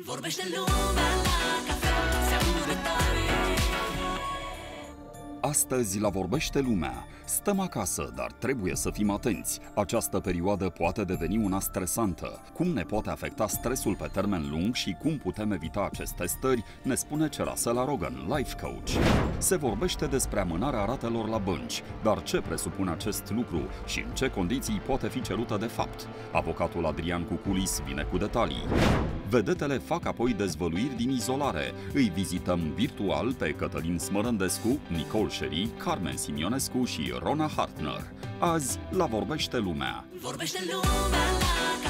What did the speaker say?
Vorbește lumea la cafea, se aude tare. Astăzi la Vorbește Lumea. Stăm acasă, dar trebuie să fim atenți. Această perioadă poate deveni una stresantă. Cum ne poate afecta stresul pe termen lung și cum putem evita aceste stări, ne spune Cerasela Rogan, life coach. Se vorbește despre amânarea ratelor la bănci, dar ce presupune acest lucru și în ce condiții poate fi cerută de fapt? Avocatul Adrian Cuculis vine cu detalii. Vedetele fac apoi dezvăluiri din izolare. Îi vizităm virtual pe Cătălin Smărândescu, Nicole Sherry, Carmen Simionescu și Rona Hartner. Azi la Vorbește Lumea. Vorbește lumea la